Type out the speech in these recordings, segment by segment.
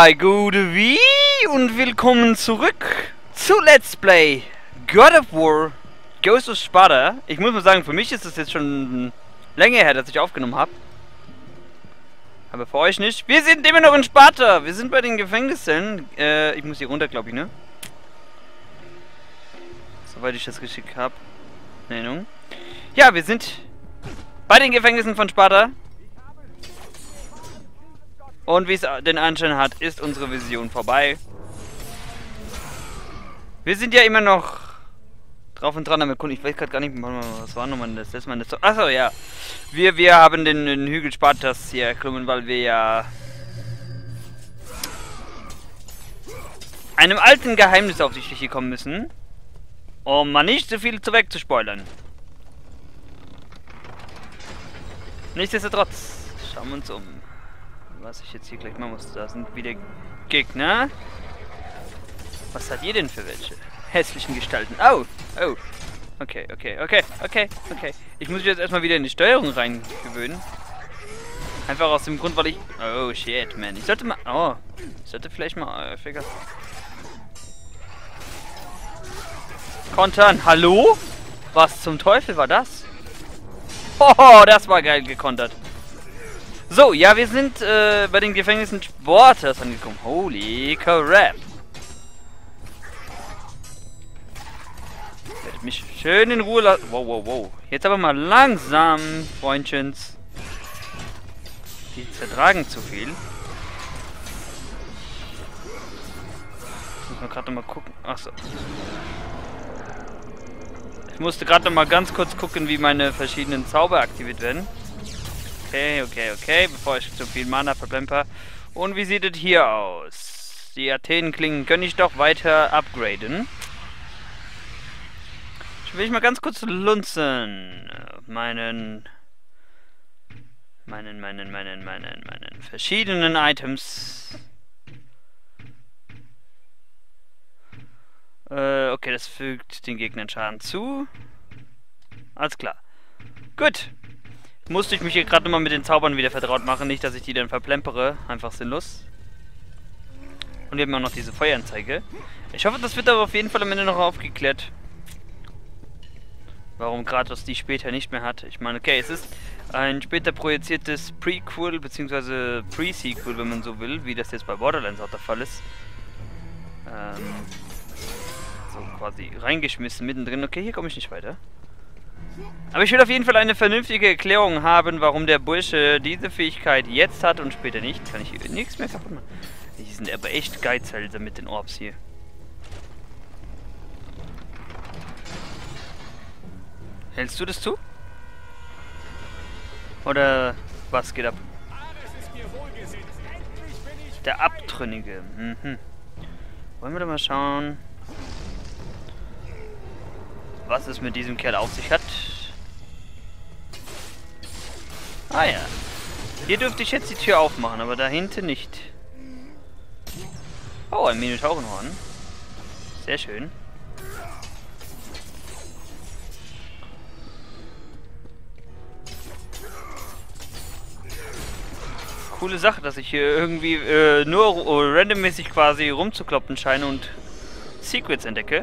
Hi, gute wie und willkommen zurück zu Let's Play God of War Ghost of Sparta. Ich muss mal sagen, für mich ist es jetzt schon länger her, dass ich aufgenommen habe. Aber für euch nicht. Wir sind immer noch in Sparta. Wir sind bei den Gefängnissen. Ich muss hier runter, glaube ich, ne? Soweit ich das richtig habe. Nennung. Ja, wir sind bei den Gefängnissen von Sparta. Und wie es den Anschein hat, ist unsere Vision vorbei. Wir sind ja immer noch drauf und dran am Erkunden. Ich weiß gerade gar nicht, was war nochmal das letzte Mal. Achso, ja. Wir haben den Hügel Spartas hier erklommen, weil wir ja einem alten Geheimnis auf die Schliche kommen müssen. Um mal nicht so viel wegzuspoilern. Nichtsdestotrotz, schauen wir uns um. Was ich jetzt hier gleich machen muss. Da sind wieder Gegner. Was hat ihr denn für welche? Hässlichen Gestalten. Oh, oh. Okay. Ich muss mich jetzt erstmal wieder in die Steuerung reingewöhnen. Einfach aus dem Grund, weil ich... Oh, shit, man. Ich sollte mal... Oh, ich sollte vielleicht mal häufiger... Kontern. Hallo? Was zum Teufel war das? Oh, das war geil gekontert. So, ja, wir sind bei den Gefängnissen Spartas angekommen. Holy crap. Ich werde mich schön in Ruhe lassen. Wow. Jetzt aber mal langsam, Freundchens. Die zertragen zu viel. Muss man gerade noch mal gucken. Achso. Ich musste gerade noch mal ganz kurz gucken, wie meine verschiedenen Zauber aktiviert werden. Okay, bevor ich zu viel Mana verplemper. Und wie sieht es hier aus? Die Athenenklingen kann ich doch weiter upgraden. Ich will mal ganz kurz lunzen. Meinen verschiedenen Items. Okay, das fügt den Gegnern Schaden zu. Alles klar. Gut. Musste ich mich hier gerade nochmal mit den Zaubern wieder vertraut machen, nicht, dass ich die dann verplempere. Einfach sinnlos. Und wir haben auch noch diese Feueranzeige. Ich hoffe, das wird aber auf jeden Fall am Ende noch aufgeklärt. Warum Kratos die später nicht mehr hat. Ich meine, okay, es ist ein später projiziertes Prequel, beziehungsweise Pre-Sequel, wenn man so will, wie das jetzt bei Borderlands auch der Fall ist. So quasi reingeschmissen mittendrin. Okay, hier komme ich nicht weiter. Aber ich will auf jeden Fall eine vernünftige Erklärung haben, warum der Bursche diese Fähigkeit jetzt hat und später nicht. Kann ich hier nichts mehr kaputt machen. Die sind aber echt Geizhälse mit den Orbs hier. Hältst du das zu? Oder was geht ab? Der Abtrünnige. Wollen wir doch mal schauen, was es mit diesem Kerl auf sich hat. Ah ja. Hier dürfte ich jetzt die Tür aufmachen, aber da hinten nicht. Oh, ein Minotaurenhorn. Sehr schön. Coole Sache, dass ich hier irgendwie nur randommäßig quasi rumzukloppen scheine und Secrets entdecke.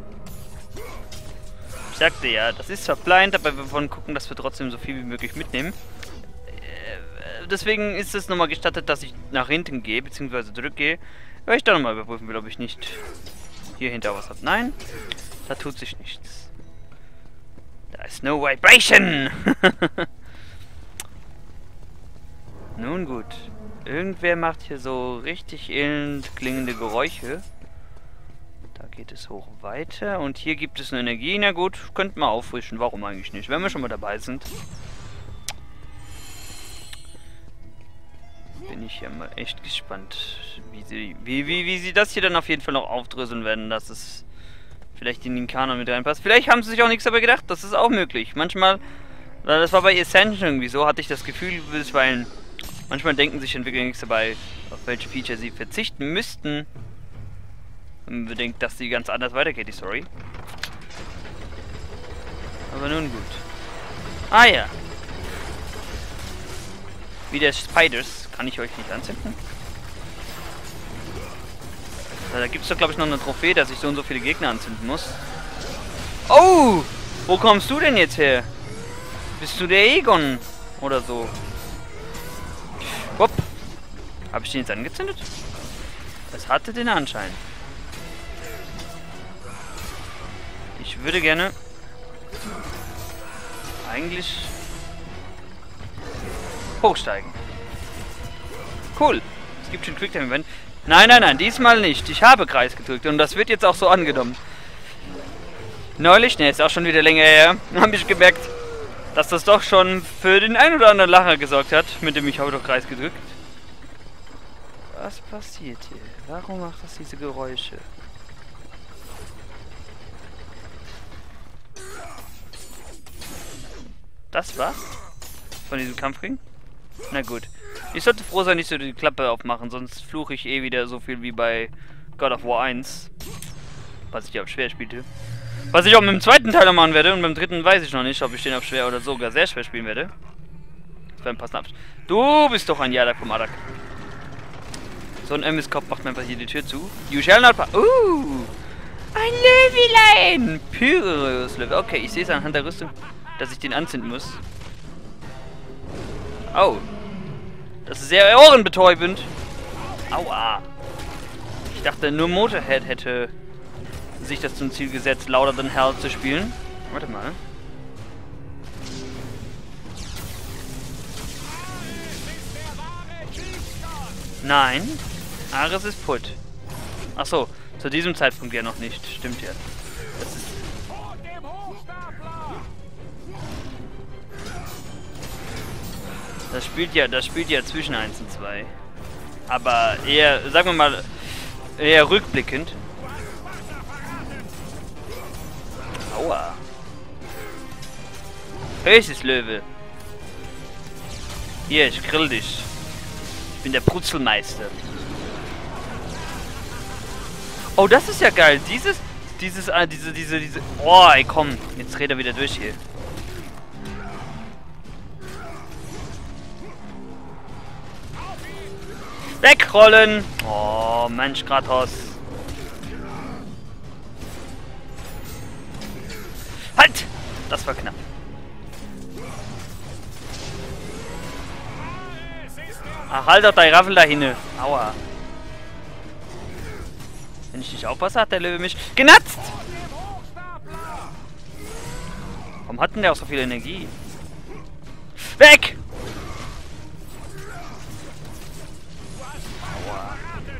Ich sagte ja, das ist zwar blind, aber wir wollen gucken, dass wir trotzdem so viel wie möglich mitnehmen. Deswegen ist es nochmal gestattet, dass ich nach hinten gehe, beziehungsweise zurückgehe, weil ich da nochmal überprüfen will, ob ich nicht hier hinter was habe. Nein, da tut sich nichts. Da ist no vibration! Nun gut. Irgendwer macht hier so richtig elend klingende Geräusche. Da geht es hoch weiter. Und hier gibt es eine Energie. Na gut, könnten wir auffrischen. Warum eigentlich nicht? Wenn wir schon mal dabei sind. Bin ich ja mal echt gespannt, wie sie das hier dann auf jeden Fall noch aufdröseln werden, dass es vielleicht in den Kanon mit reinpasst. Vielleicht haben sie sich auch nichts dabei gedacht. Das ist auch möglich. Manchmal, das war bei Ascension irgendwie so, hatte ich das Gefühl, weil manchmal denken sich Entwickler nichts dabei, auf welche Feature sie verzichten müssten. Wenn man bedenkt, dass die ganz anders weitergeht, die Story. Aber nun gut. Ah ja. Wie der Spiders. Kann ich euch nicht anzünden? Da gibt es doch, glaube ich, noch eine Trophäe, dass ich so und so viele Gegner anzünden muss. Oh! Wo kommst du denn jetzt her? Bist du der Egon? Oder so? Hopp. Habe ich den jetzt angezündet? Das hatte den Anschein. Ich würde gerne... eigentlich... hochsteigen. Cool. Es gibt schon Quicktime-Event. Nein, nein, nein, diesmal nicht. Ich habe Kreis gedrückt und das wird jetzt auch so angenommen. Neulich, ne, ist auch schon wieder länger her, habe ich gemerkt, dass das doch schon für den ein oder anderen Lacher gesorgt hat, mit dem ich habe doch Kreis gedrückt. Was passiert hier? Warum macht das diese Geräusche? Das war's? Von diesem Kampfring? Na gut. Ich sollte froh sein, nicht so die Klappe aufmachen, sonst fluche ich eh wieder so viel wie bei God of War 1. Was ich ja auf schwer spielte. Was ich auch mit dem zweiten Teil noch machen werde und beim dritten weiß ich noch nicht, ob ich den auf schwer oder sogar sehr schwer spielen werde. Das wäre ein passender Abschluss. Du bist doch ein Jadak vom Adak. So ein MS-Kopf macht mir einfach hier die Tür zu. You shall not pass. Ein Löwilein! Pyreus Löwe. Okay, ich sehe es anhand der Rüstung, dass ich den anzünden muss. Oh. Das ist sehr ohrenbetäubend. Aua. Ich dachte, nur Motorhead hätte sich das zum Ziel gesetzt, Louder Than Hell zu spielen. Warte mal. Nein. Ares ist putt. Achso, zu diesem Zeitpunkt ja noch nicht. Stimmt ja. Das ist... Das spielt ja zwischen 1 und 2. Aber eher, sagen wir mal, eher rückblickend. Aua. Höchstes Löwe. Hier, ich grill dich. Ich bin der Brutzelmeister. Oh, das ist ja geil. Diese... Oh, ey, komm. Jetzt dreht er wieder durch hier. Wegrollen! Oh, Mensch, Kratos. Halt! Das war knapp. Ach, halt doch dein Raffel da hinne. Aua. Wenn ich nicht aufpasse, hat der Löwe mich genatzt! Warum hat denn der auch so viel Energie? Weg! Aua.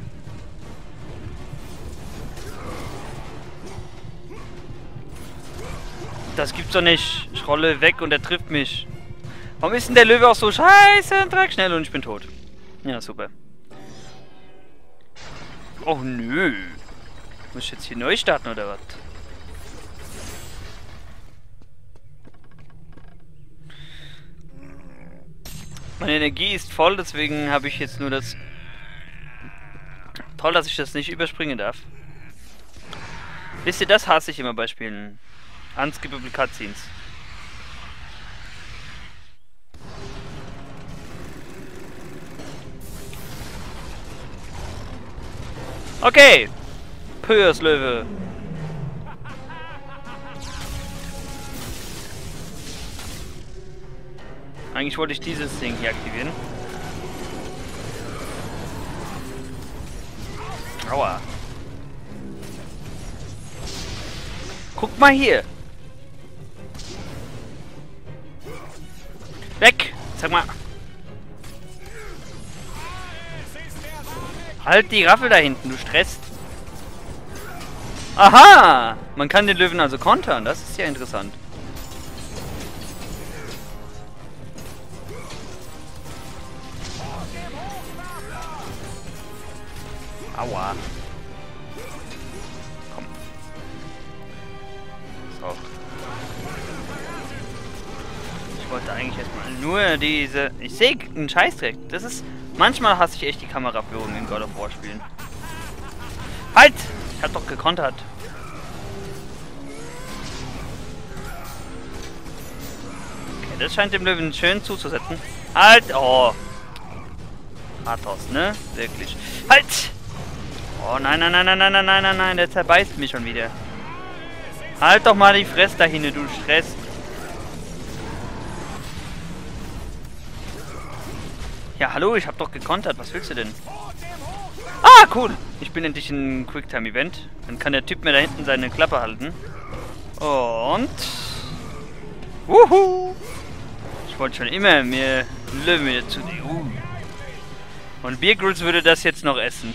Das gibt's doch nicht. Ich rolle weg und er trifft mich. Warum ist denn der Löwe auch so scheiße dreckschnell und ich bin tot? Ja, super. Oh nö. Muss ich jetzt hier neu starten oder was? Meine Energie ist voll, deswegen habe ich jetzt nur das... Toll, dass ich das nicht überspringen darf. Wisst ihr, das hasse ich immer bei Spielen. Unskippable Cutscenes. Okay. Pyreus Löwe. Eigentlich wollte ich dieses Ding hier aktivieren. Aua. Guck mal hier. Weg. Sag mal. Halt die Raffel da hinten, du stresst. Aha! Man kann den Löwen also kontern, das ist ja interessant. Aua. Komm. So. Ich wollte eigentlich erstmal nur diese... Ich sehe einen Scheißdreck. Das ist... Manchmal hasse ich echt die Kameraführung in God of War Spielen. Halt! Ich hab doch gekontert. Okay, das scheint dem Löwen schön zuzusetzen. Halt! Oh! Kratos, ne? Wirklich. Halt! Oh nein, nein, nein, nein, nein, nein, nein, nein, nein, der zerbeißt mich schon wieder. Halt doch mal die Fresse dahin, du Stress. Ja, hallo, ich hab doch gekontert. Was willst du denn? Ah, cool. Ich bin endlich in Quicktime-Event. Dann kann der Typ mir da hinten seine Klappe halten. Und... Wuhu! Ich wollte schon immer mir Löwen wieder zu... Und Bear Grylls würde das jetzt noch essen.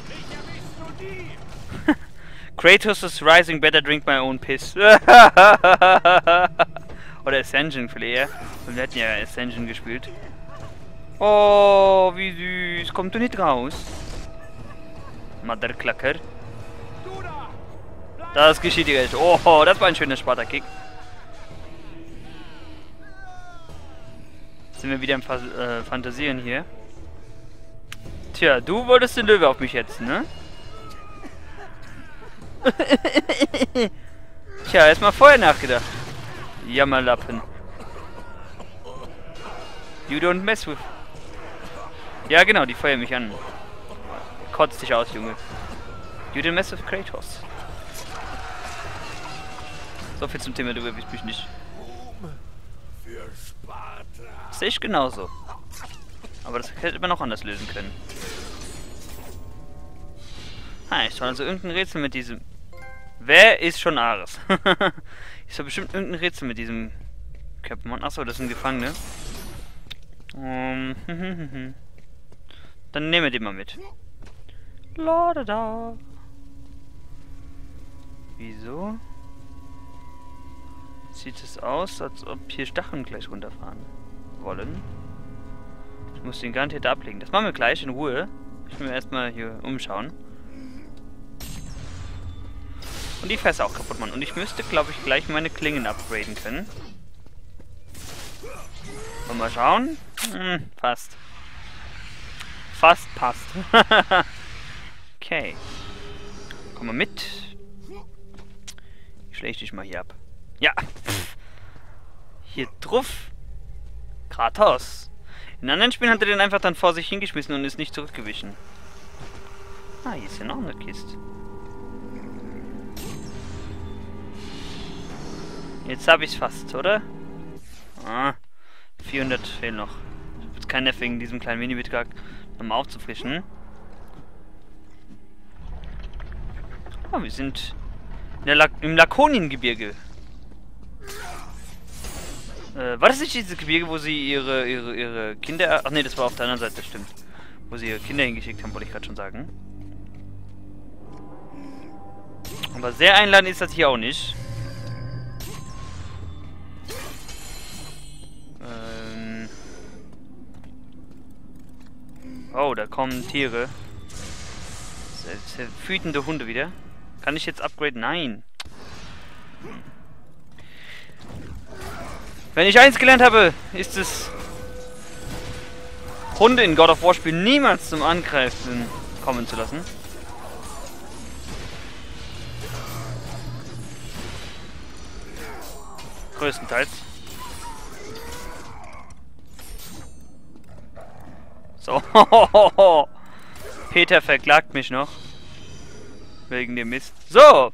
Kratos is rising, better drink my own piss. Oder Ascension vielleicht. Und wir hatten ja Ascension gespielt. Oh, wie süß. Kommt du nicht raus? Motherklacker. Das geschieht direkt. Oh, das war ein schöner Sparta-Kick. Sind wir wieder im Fantasieren hier. Tja, du wolltest den Löwe auf mich hetzen, ne? Tja, erstmal vorher nachgedacht. Jammerlappen. You don't mess with... Ja genau, die feuern mich an. Kotzt dich aus, Junge. You don't mess with Kratos. So viel zum Thema, du erwischt mich nicht. Sehe ich genauso. Aber das hätte man auch anders lösen können. Ich soll also irgendein Rätsel mit diesem... Wer ist schon Ares? Ich soll bestimmt irgendein Rätsel mit diesem Captain. Achso, das sind Gefangene. Dann nehmen wir den mal mit. Ladada. Wieso? Sieht es aus, als ob hier Stacheln gleich runterfahren wollen. Ich muss den garantiert ablegen. Das machen wir gleich in Ruhe. Ich will mir erstmal hier umschauen. Und die Fässer auch kaputt machen. Und ich müsste, glaube ich, gleich meine Klingen upgraden können. Und mal schauen. Passt. Fast passt. Okay. Komm mal mit. Ich schläge dich mal hier ab. Ja. Hier drauf. Kratos. In anderen Spielen hat er den einfach dann vor sich hingeschmissen und ist nicht zurückgewichen. Ah, hier ist ja noch eine Kiste. Jetzt habe ich es fast, oder? Ah, 400 fehlen noch. Ich habe jetzt keinen Nerv wegen diesem kleinen Mini-Betrag nochmal aufzufrischen. Oh, wir sind im Lakonien-Gebirge. War das nicht dieses Gebirge, wo sie ihre Kinder... Ach nee, das war auf der anderen Seite, das stimmt. Wo sie ihre Kinder hingeschickt haben, wollte ich gerade schon sagen. Aber sehr einladend ist das hier auch nicht. Oh, da kommen Tiere. Wütende Hunde wieder. Kann ich jetzt upgraden? Nein. Wenn ich eins gelernt habe, ist es... Hunde in God of War Spielen niemals zum Angreifen kommen zu lassen. Größtenteils. So. Peter verklagt mich noch. Wegen dem Mist. So.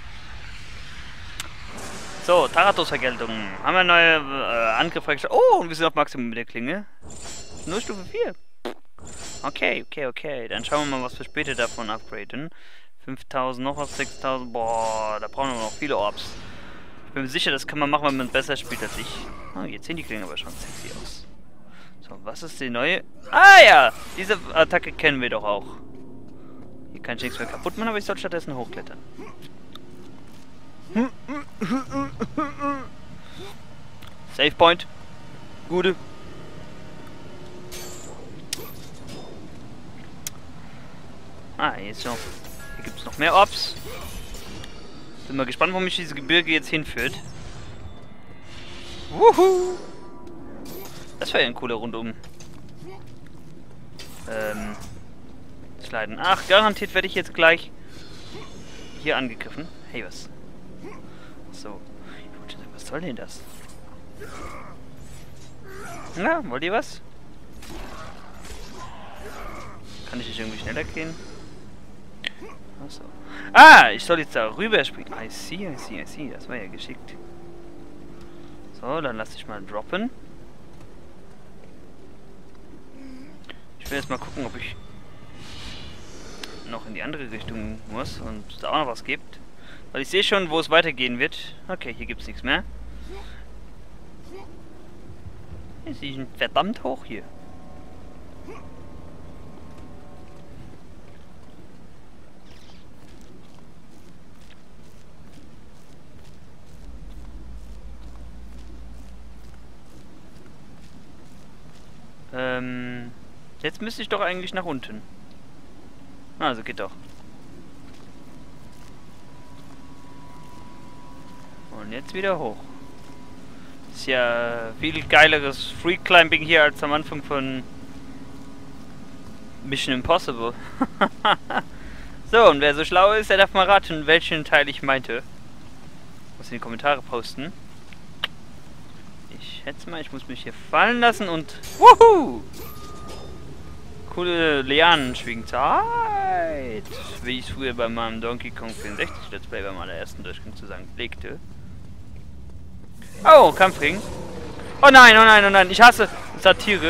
So, Thanatos-Vergeltung. Haben wir neue Angriffe freigestellt. Oh, und wir sind auf Maximum mit der Klinge. Nur Stufe 4. Okay, okay, okay. Dann schauen wir mal, was wir später davon upgraden. 5000, noch was, 6000. Boah, da brauchen wir noch viele Orbs. Ich bin mir sicher, das kann man machen, wenn man besser spielt als ich. Oh, jetzt sehen die Klingen aber schon sexy aus. So, was ist die neue? Ah ja, diese Attacke kennen wir doch auch. Hier kann ich nichts mehr kaputt machen, aber ich soll stattdessen hochklettern. Save Point. Gute. Ah, jetzt noch. Hier gibt es noch mehr Orbs. Bin mal gespannt, wo mich dieses Gebirge jetzt hinführt. Wuhu! Das wäre ja ein cooler Rundum. Sliden. Ach, garantiert werde ich jetzt gleich hier angegriffen. Hey, was? So. Ich wollte sagen, was soll denn das? Na, wollt ihr was? Kann ich nicht irgendwie schneller gehen? Achso. Ah, ich soll jetzt da rüber springen. I see. Das war ja geschickt. So, dann lass dich mal droppen. Ich will jetzt mal gucken, ob ich noch in die andere Richtung muss und es da auch noch was gibt. Weil ich sehe schon, wo es weitergehen wird. Okay, hier gibt es nichts mehr. Sie sind verdammt hoch hier. Jetzt müsste ich doch eigentlich nach unten. Also geht doch. Und jetzt wieder hoch. Ist ja viel geileres Free Climbing hier als am Anfang von Mission Impossible. So, und wer so schlau ist, der darf mal raten, welchen Teil ich meinte. Muss in die Kommentare posten. Ich schätze mal, ich muss mich hier fallen lassen und... Wuhu! Coole Lianenschwingzeit! Wie ich es früher bei meinem Donkey Kong 64 Let's Play beim allerersten Durchgang zu sagen pflegte. Oh, Kampfring. Oh nein, ich hasse Satire.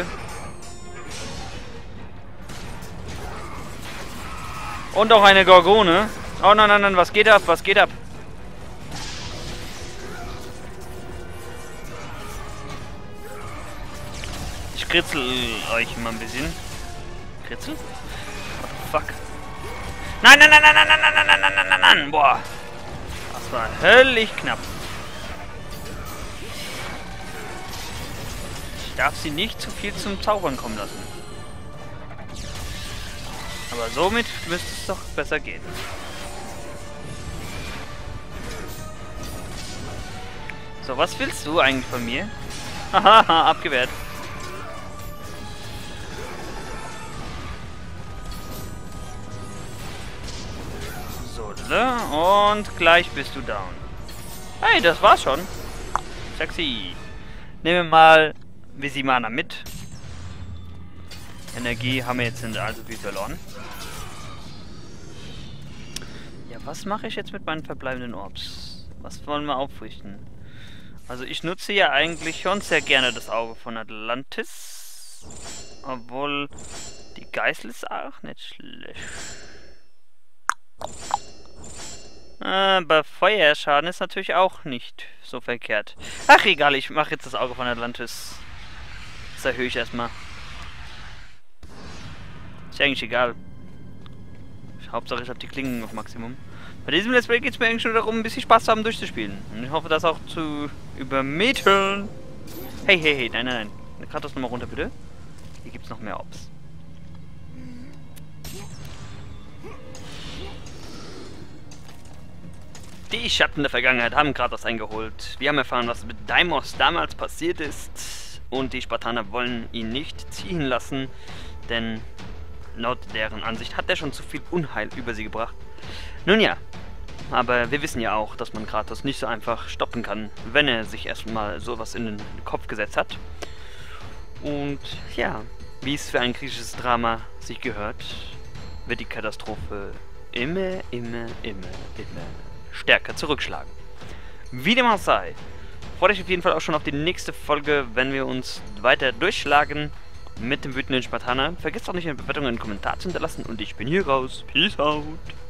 Und auch eine Gorgone. Oh nein, was geht ab? Ich kritzel euch mal ein bisschen. Kritzel? What the fuck? Nein! Boah. Das war höllisch knapp. Ich darf sie nicht zu viel zum Zaubern kommen lassen. Aber somit müsste es doch besser gehen. So, was willst du eigentlich von mir? Haha, abgewehrt. So, und gleich bist du down. Hey, das war's schon. Sexy. Nehmen wir mal Visimana mit. Energie haben wir jetzt also wieder verloren. Ja, was mache ich jetzt mit meinen verbleibenden Orbs? Was wollen wir aufrichten? Also ich nutze ja eigentlich schon sehr gerne das Auge von Atlantis. Obwohl die Geißel ist auch nicht schlecht. Aber Feuerschaden ist natürlich auch nicht so verkehrt. Ach egal, ich mache jetzt das Auge von Atlantis. Das erhöhe ich erstmal. Ist ja eigentlich egal. Hauptsache ich habe die Klingen auf Maximum. Bei diesem Let's Play geht es mir eigentlich nur darum, ein bisschen Spaß zu haben durchzuspielen. Und ich hoffe, das auch zu übermitteln. Hey, nein. Kratos nochmal runter, bitte. Hier gibt es noch mehr Ops. Die Schatten der Vergangenheit haben Kratos eingeholt. Wir haben erfahren, was mit Deimos damals passiert ist. Und die Spartaner wollen ihn nicht ziehen lassen, denn laut deren Ansicht hat er schon zu viel Unheil über sie gebracht. Nun ja, aber wir wissen ja auch, dass man Kratos nicht so einfach stoppen kann, wenn er sich erstmal sowas in den Kopf gesetzt hat. Und ja, wie es für ein griechisches Drama sich gehört, wird die Katastrophe immer stärker zurückschlagen. Wie dem auch sei, freut euch auf jeden Fall auch schon auf die nächste Folge, wenn wir uns weiter durchschlagen mit dem wütenden Spartaner. Vergesst auch nicht, eine Bewertung und einen Kommentar zu hinterlassen und ich bin hier raus. Peace out!